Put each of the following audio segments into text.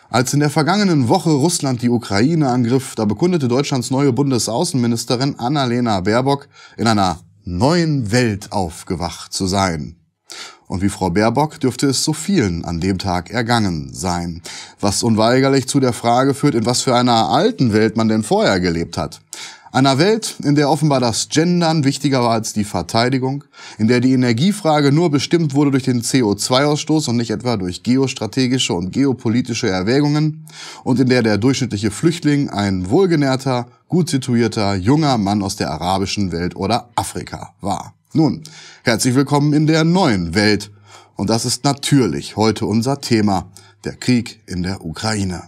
Als in der vergangenen Woche Russland die Ukraine angriff, da bekundete Deutschlands neue Bundesaußenministerin Annalena Baerbock, in einer neuen Welt aufgewacht zu sein. Und wie Frau Baerbock dürfte es so vielen an dem Tag ergangen sein, was unweigerlich zu der Frage führt, in was für einer alten Welt man denn vorher gelebt hat. Einer Welt, in der offenbar das Gendern wichtiger war als die Verteidigung, in der die Energiefrage nur bestimmt wurde durch den CO2-Ausstoß und nicht etwa durch geostrategische und geopolitische Erwägungen und in der der durchschnittliche Flüchtling ein wohlgenährter, gut situierter, junger Mann aus der arabischen Welt oder Afrika war. Nun, herzlich willkommen in der neuen Welt. Und das ist natürlich heute unser Thema, der Krieg in der Ukraine.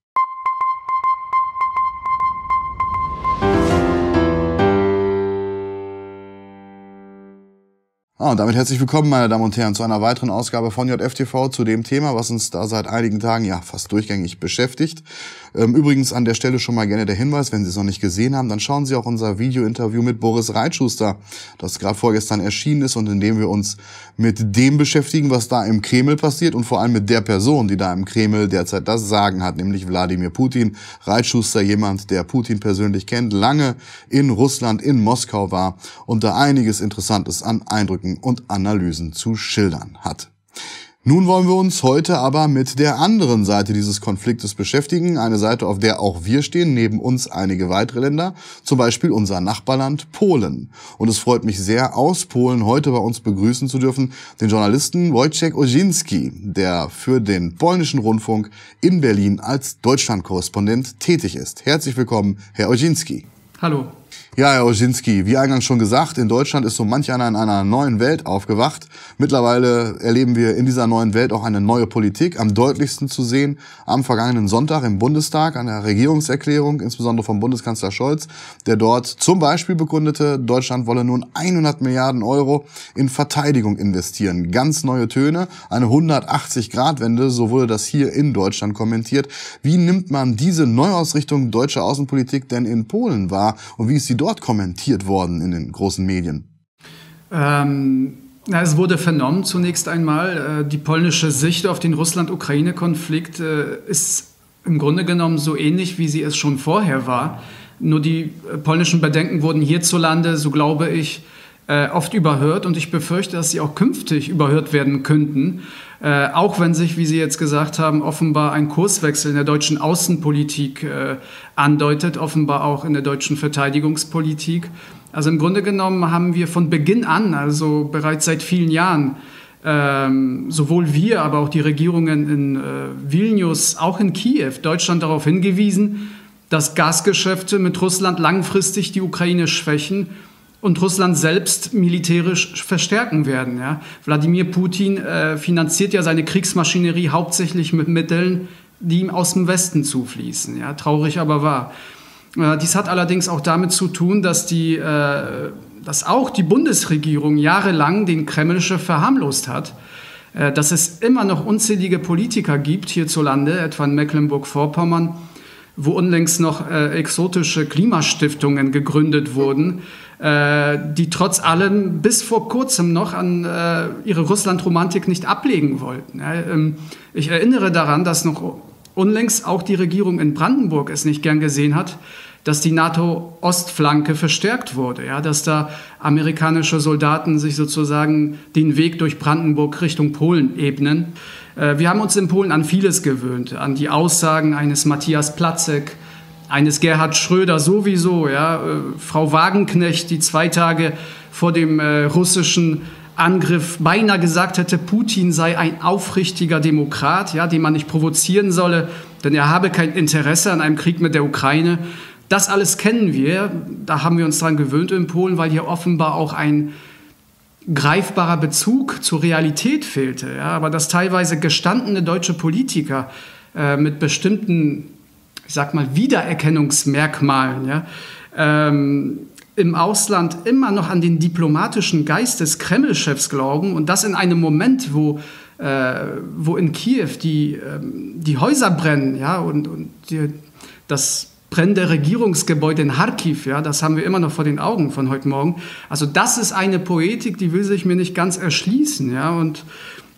Und damit herzlich willkommen, meine Damen und Herren, zu einer weiteren Ausgabe von JFTV zu dem Thema, was uns da seit einigen Tagen ja fast durchgängig beschäftigt. Übrigens an der Stelle schon mal gerne der Hinweis, wenn Sie es noch nicht gesehen haben, dann schauen Sie auch unser Video-Interview mit Boris Reitschuster, das gerade vorgestern erschienen ist und in dem wir uns mit dem beschäftigen, was da im Kreml passiert und vor allem mit der Person, die da im Kreml derzeit das Sagen hat, nämlich Wladimir Putin. Reitschuster, jemand, der Putin persönlich kennt, lange in Russland, in Moskau war und da einiges Interessantes an Eindrücken und Analysen zu schildern hat. Nun wollen wir uns heute aber mit der anderen Seite dieses Konfliktes beschäftigen. Eine Seite, auf der auch wir stehen, neben uns einige weitere Länder, zum Beispiel unser Nachbarland Polen. Und es freut mich sehr, aus Polen heute bei uns begrüßen zu dürfen, den Journalisten Wojciech Osinski, der für den polnischen Rundfunk in Berlin als Deutschland-Korrespondent tätig ist. Herzlich willkommen, Herr Osinski. Hallo. Ja, Herr Osinski, wie eingangs schon gesagt, in Deutschland ist so manch einer in einer neuen Welt aufgewacht. Mittlerweile erleben wir in dieser neuen Welt auch eine neue Politik, am deutlichsten zu sehen am vergangenen Sonntag im Bundestag, an der Regierungserklärung, insbesondere vom Bundeskanzler Scholz, der dort zum Beispiel bekundete, Deutschland wolle nun 100 Milliarden Euro in Verteidigung investieren. Ganz neue Töne, eine 180-Grad-Wende, so wurde das hier in Deutschland kommentiert. Wie nimmt man diese Neuausrichtung deutscher Außenpolitik denn in Polen wahr und wie ist sie dort kommentiert worden in den großen Medien? Es wurde vernommen zunächst einmal. Die polnische Sicht auf den Russland-Ukraine-Konflikt ist im Grunde genommen so ähnlich, wie sie es schon vorher war. Nur die polnischen Bedenken wurden hierzulande, so glaube ich, oft überhört. Und ich befürchte, dass sie auch künftig überhört werden könnten. Auch wenn sich, wie Sie jetzt gesagt haben, offenbar ein Kurswechsel in der deutschen Außenpolitik andeutet, offenbar auch in der deutschen Verteidigungspolitik. Also im Grunde genommen haben wir von Beginn an, also bereits seit vielen Jahren, sowohl wir, aber auch die Regierungen in Vilnius, auch in Kiew, Deutschland darauf hingewiesen, dass Gasgeschäfte mit Russland langfristig die Ukraine schwächen und Russland selbst militärisch verstärken werden. Ja. Wladimir Putin finanziert ja seine Kriegsmaschinerie hauptsächlich mit Mitteln, die ihm aus dem Westen zufließen. Ja. Traurig aber wahr. Dies hat allerdings auch damit zu tun, dass auch die Bundesregierung jahrelang den Kreml-Chef verharmlost hat. Dass es immer noch unzählige Politiker gibt hierzulande, etwa in Mecklenburg-Vorpommern, wo unlängst noch exotische Klimastiftungen gegründet wurden, die trotz allem bis vor kurzem noch an ihre Russland-Romantik nicht ablegen wollten. Ich erinnere daran, dass noch unlängst auch die Regierung in Brandenburg es nicht gern gesehen hat, dass die NATO-Ostflanke verstärkt wurde, ja, dass da amerikanische Soldaten sich sozusagen den Weg durch Brandenburg Richtung Polen ebnen. Wir haben uns in Polen an vieles gewöhnt, an die Aussagen eines Matthias Placek, eines Gerhard Schröder sowieso, ja, Frau Wagenknecht, die 2 Tage vor dem russischen Angriff beinahe gesagt hätte, Putin sei ein aufrichtiger Demokrat, ja, den man nicht provozieren solle, denn er habe kein Interesse an einem Krieg mit der Ukraine. Das alles kennen wir, da haben wir uns dran gewöhnt in Polen, weil hier offenbar auch ein greifbarer Bezug zur Realität fehlte. Ja, aber dass teilweise gestandene deutsche Politiker mit bestimmten, ich sag mal, Wiedererkennungsmerkmalen, ja, im Ausland immer noch an den diplomatischen Geist des Kreml-Chefs glauben und das in einem Moment, wo in Kiew die Häuser brennen, ja, und das brennende Regierungsgebäude in Charkiw, ja, das haben wir immer noch vor den Augen von heute Morgen. Also das ist eine Poetik, die will sich mir nicht ganz erschließen, ja, und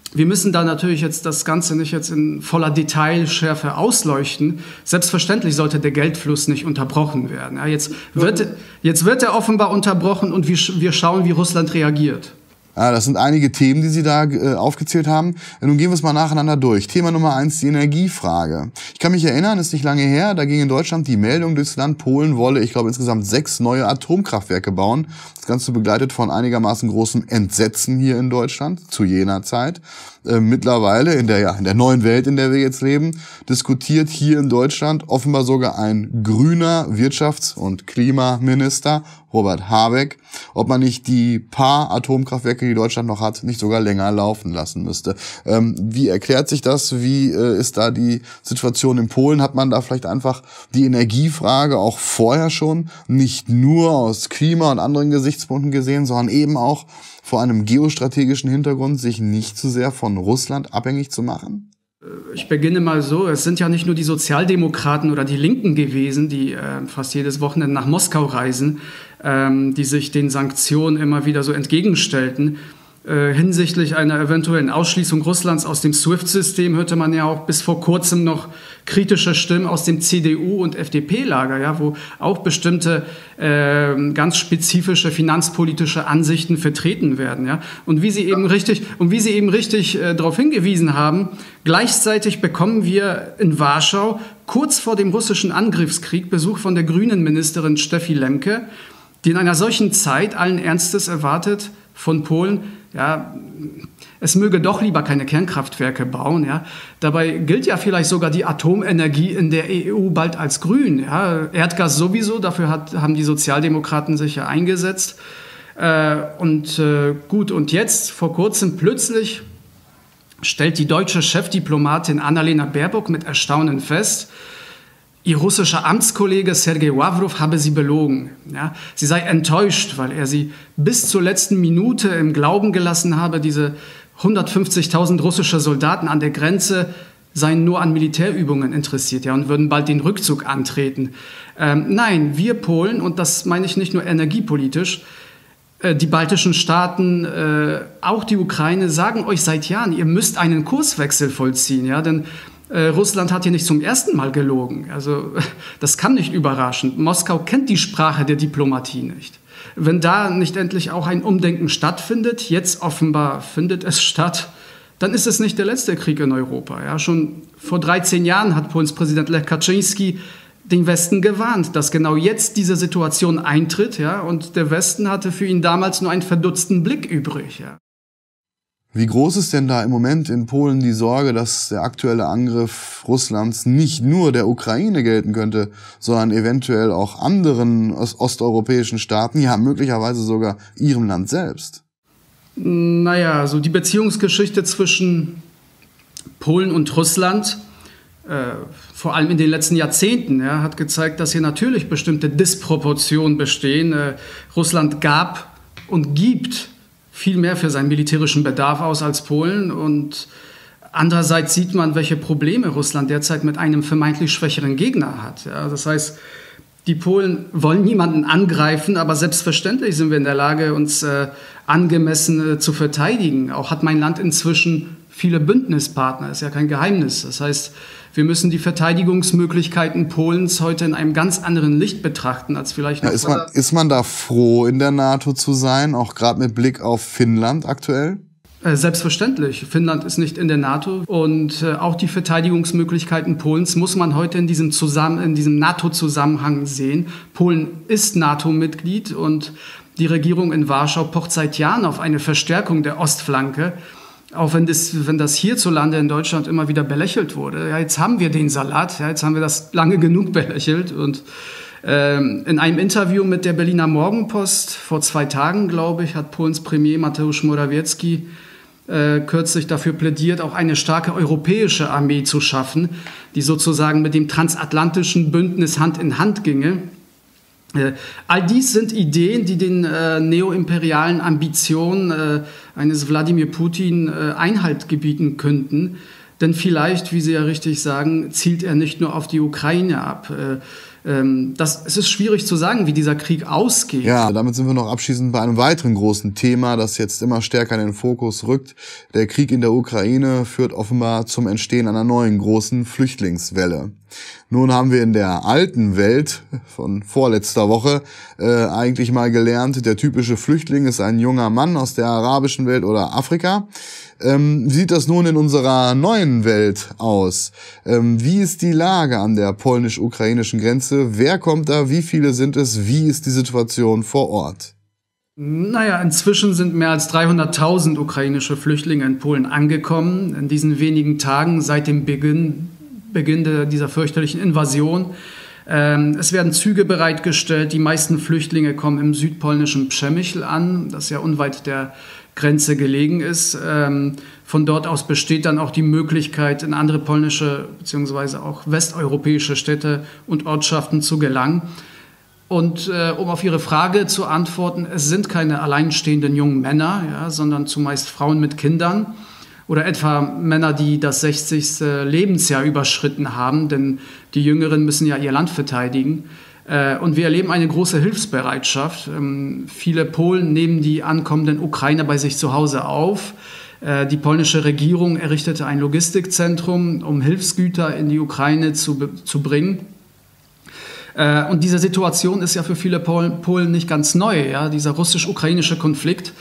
Wir müssen da natürlich jetzt das Ganze nicht jetzt in voller Detailschärfe ausleuchten. Selbstverständlich sollte der Geldfluss nicht unterbrochen werden. Ja, jetzt wird er offenbar unterbrochen und wir schauen, wie Russland reagiert. Ja, das sind einige Themen, die Sie da aufgezählt haben. Nun gehen wir es mal nacheinander durch. Thema Nummer 1, die Energiefrage. Ich kann mich erinnern, ist nicht lange her, da ging in Deutschland die Meldung durchs Land, Polen wolle, ich glaube, insgesamt 6 neue Atomkraftwerke bauen. Das Ganze begleitet von einigermaßen großem Entsetzen hier in Deutschland zu jener Zeit. Mittlerweile in der neuen Welt, in der wir jetzt leben, diskutiert hier in Deutschland offenbar sogar ein grüner Wirtschafts- und Klimaminister, Robert Habeck, ob man nicht die paar Atomkraftwerke, die Deutschland noch hat, nicht sogar länger laufen lassen müsste. Wie erklärt sich das? Wie ist da die Situation in Polen? Hat man da vielleicht einfach die Energiefrage auch vorher schon nicht nur aus Klima- und anderen Gesichtspunkten gesehen, sondern eben auch vor einem geostrategischen Hintergrund, sich nicht zu sehr von Russland abhängig zu machen? Ich beginne mal so, es sind ja nicht nur die Sozialdemokraten oder die Linken gewesen, die fast jedes Wochenende nach Moskau reisen, die sich den Sanktionen immer wieder so entgegenstellten. Hinsichtlich einer eventuellen Ausschließung Russlands aus dem SWIFT-System hörte man ja auch bis vor kurzem noch kritische Stimmen aus dem CDU- und FDP-Lager, ja, wo auch bestimmte ganz spezifische finanzpolitische Ansichten vertreten werden. Ja. Und wie Sie eben richtig darauf hingewiesen haben, gleichzeitig bekommen wir in Warschau kurz vor dem russischen Angriffskrieg Besuch von der grünen Ministerin Steffi Lemke, die in einer solchen Zeit allen Ernstes erwartet von Polen, ja, es möge doch lieber keine Kernkraftwerke bauen. Ja. Dabei gilt ja vielleicht sogar die Atomenergie in der EU bald als grün. Ja. Erdgas sowieso, dafür haben die Sozialdemokraten sich ja eingesetzt. Und jetzt, vor kurzem plötzlich, stellt die deutsche Chefdiplomatin Annalena Baerbock mit Erstaunen fest, ihr russischer Amtskollege Sergei Lawrow habe sie belogen. Ja, sie sei enttäuscht, weil er sie bis zur letzten Minute im Glauben gelassen habe, diese 150.000 russische Soldaten an der Grenze seien nur an Militärübungen interessiert, ja, und würden bald den Rückzug antreten. Nein, wir Polen, und das meine ich nicht nur energiepolitisch, die baltischen Staaten, auch die Ukraine, sagen euch seit Jahren, ihr müsst einen Kurswechsel vollziehen, ja, denn Russland hat hier nicht zum ersten Mal gelogen. Also das kann nicht überraschen. Moskau kennt die Sprache der Diplomatie nicht. Wenn da nicht endlich auch ein Umdenken stattfindet, jetzt offenbar findet es statt, dann ist es nicht der letzte Krieg in Europa. Ja, schon vor 13 Jahren hat Polens Präsident Lech Kaczyński den Westen gewarnt, dass genau jetzt diese Situation eintritt. Ja, und der Westen hatte für ihn damals nur einen verdutzten Blick übrig. Ja. Wie groß ist denn da im Moment in Polen die Sorge, dass der aktuelle Angriff Russlands nicht nur der Ukraine gelten könnte, sondern eventuell auch anderen osteuropäischen Staaten, ja möglicherweise sogar ihrem Land selbst? Naja, so die Beziehungsgeschichte zwischen Polen und Russland, vor allem in den letzten Jahrzehnten, ja, hat gezeigt, dass hier natürlich bestimmte Disproportionen bestehen. Russland gab und gibt viel mehr für seinen militärischen Bedarf aus als Polen. Und andererseits sieht man, welche Probleme Russland derzeit mit einem vermeintlich schwächeren Gegner hat. Ja, das heißt, die Polen wollen niemanden angreifen, aber selbstverständlich sind wir in der Lage, uns angemessen zu verteidigen. Auch hat mein Land inzwischen viele Bündnispartner, ist ja kein Geheimnis. Das heißt, wir müssen die Verteidigungsmöglichkeiten Polens heute in einem ganz anderen Licht betrachten, als vielleicht noch ist man da froh, in der NATO zu sein, auch gerade mit Blick auf Finnland aktuell? Selbstverständlich. Finnland ist nicht in der NATO und auch die Verteidigungsmöglichkeiten Polens muss man heute in diesem NATO-Zusammenhang sehen. Polen ist NATO-Mitglied und die Regierung in Warschau pocht seit Jahren auf eine Verstärkung der Ostflanke. Auch wenn das hierzulande in Deutschland immer wieder belächelt wurde. Ja, jetzt haben wir den Salat, ja, jetzt haben wir das lange genug belächelt. Und in einem Interview mit der Berliner Morgenpost vor 2 Tagen, glaube ich, hat Polens Premier Mateusz Morawiecki kürzlich dafür plädiert, auch eine starke europäische Armee zu schaffen, die sozusagen mit dem transatlantischen Bündnis Hand in Hand ginge. All dies sind Ideen, die den neoimperialen Ambitionen eines Wladimir Putin Einhalt gebieten könnten. Denn vielleicht, wie Sie ja richtig sagen, zielt er nicht nur auf die Ukraine ab. Es ist schwierig zu sagen, wie dieser Krieg ausgeht. Ja, damit sind wir noch abschließend bei einem weiteren großen Thema, das jetzt immer stärker in den Fokus rückt. Der Krieg in der Ukraine führt offenbar zum Entstehen einer neuen großen Flüchtlingswelle. Nun haben wir in der alten Welt von vorletzter Woche eigentlich mal gelernt, der typische Flüchtling ist ein junger Mann aus der arabischen Welt oder Afrika. Wie sieht das nun in unserer neuen Welt aus? Wie ist die Lage an der polnisch-ukrainischen Grenze? Wer kommt da? Wie viele sind es? Wie ist die Situation vor Ort? Naja, inzwischen sind mehr als 300.000 ukrainische Flüchtlinge in Polen angekommen. In diesen wenigen Tagen seit dem Beginn dieser fürchterlichen Invasion. Es werden Züge bereitgestellt. Die meisten Flüchtlinge kommen im südpolnischen Przemyśl an, das ja unweit der Grenze gelegen ist. Von dort aus besteht dann auch die Möglichkeit, in andere polnische bzw. auch westeuropäische Städte und Ortschaften zu gelangen. Und um auf Ihre Frage zu antworten, es sind keine alleinstehenden jungen Männer, ja, sondern zumeist Frauen mit Kindern oder etwa Männer, die das 60. Lebensjahr überschritten haben, denn die Jüngeren müssen ja ihr Land verteidigen. Und wir erleben eine große Hilfsbereitschaft. Viele Polen nehmen die ankommenden Ukrainer bei sich zu Hause auf. Die polnische Regierung errichtete ein Logistikzentrum, um Hilfsgüter in die Ukraine zu bringen. Und diese Situation ist ja für viele Polen nicht ganz neu. Ja? Dieser russisch-ukrainische Konflikt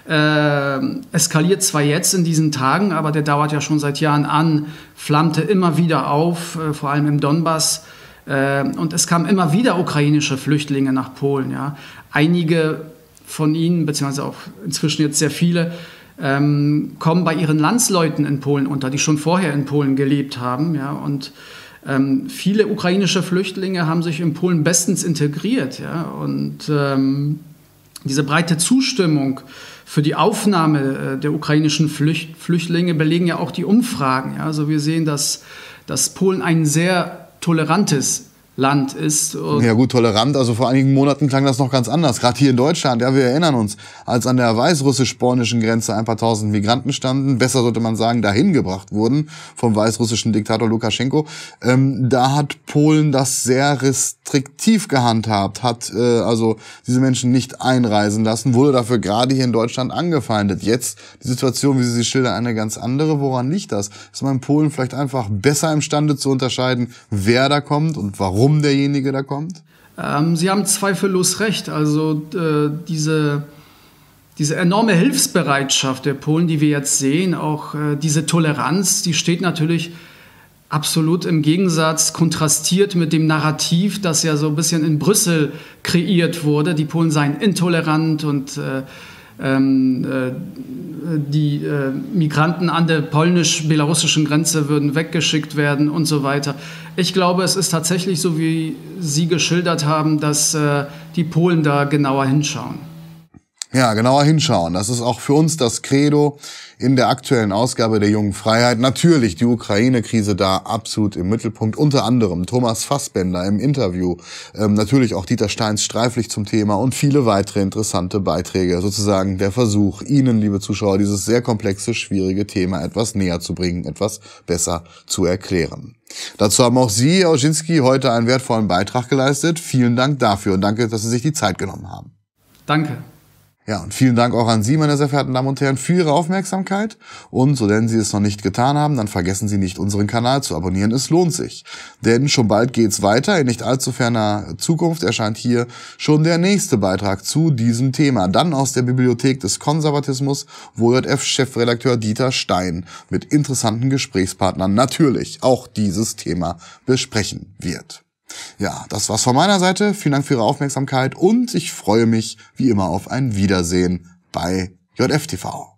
eskaliert zwar jetzt in diesen Tagen, aber der dauert ja schon seit Jahren an, flammte immer wieder auf, vor allem im Donbass. Und es kamen immer wieder ukrainische Flüchtlinge nach Polen. Ja. Einige von ihnen, beziehungsweise auch inzwischen jetzt sehr viele, kommen bei ihren Landsleuten in Polen unter, die schon vorher in Polen gelebt haben. Ja. Und viele ukrainische Flüchtlinge haben sich in Polen bestens integriert. Ja. Und diese breite Zustimmung für die Aufnahme der ukrainischen Flüchtlinge belegen ja auch die Umfragen. Ja. Also wir sehen, dass Polen ein sehr tolerantes Land ist. Ja gut, tolerant. Also vor einigen Monaten klang das noch ganz anders. Gerade hier in Deutschland, ja, wir erinnern uns, als an der weißrussisch-polnischen Grenze ein paar tausend Migranten standen, besser sollte man sagen, dahin gebracht wurden vom weißrussischen Diktator Lukaschenko. Da hat Polen das sehr restriktiv gehandhabt, hat also diese Menschen nicht einreisen lassen, wurde dafür gerade hier in Deutschland angefeindet. Jetzt die Situation, wie Sie sie schildern, eine ganz andere. Woran liegt das? Ist man in Polen vielleicht einfach besser imstande zu unterscheiden, wer da kommt und warum derjenige da kommt? Sie haben zweifellos recht. Also diese enorme Hilfsbereitschaft der Polen, die wir jetzt sehen, auch diese Toleranz, die steht natürlich absolut im Gegensatz, kontrastiert mit dem Narrativ, das ja so ein bisschen in Brüssel kreiert wurde. Die Polen seien intolerant und die Migranten an der polnisch-belarussischen Grenze würden weggeschickt werden und so weiter. Ich glaube, es ist tatsächlich so, wie Sie geschildert haben, dass die Polen da genauer hinschauen. Ja, genauer hinschauen. Das ist auch für uns das Credo in der aktuellen Ausgabe der Jungen Freiheit. Natürlich die Ukraine-Krise da absolut im Mittelpunkt. Unter anderem Thomas Fassbender im Interview. Natürlich auch Dieter Steins streiflich zum Thema und viele weitere interessante Beiträge. Sozusagen der Versuch, Ihnen, liebe Zuschauer, dieses sehr komplexe, schwierige Thema etwas näher zu bringen, etwas besser zu erklären. Dazu haben auch Sie, Herr Oschinski, heute einen wertvollen Beitrag geleistet. Vielen Dank dafür und danke, dass Sie sich die Zeit genommen haben. Danke. Ja, und vielen Dank auch an Sie, meine sehr verehrten Damen und Herren, für Ihre Aufmerksamkeit. Und so denn Sie es noch nicht getan haben, dann vergessen Sie nicht, unseren Kanal zu abonnieren. Es lohnt sich. Denn schon bald geht's weiter. In nicht allzu ferner Zukunft erscheint hier schon der nächste Beitrag zu diesem Thema. Dann aus der Bibliothek des Konservatismus, wo JF-Chefredakteur Dieter Stein mit interessanten Gesprächspartnern natürlich auch dieses Thema besprechen wird. Ja, das war's von meiner Seite. Vielen Dank für Ihre Aufmerksamkeit und ich freue mich wie immer auf ein Wiedersehen bei JF TV.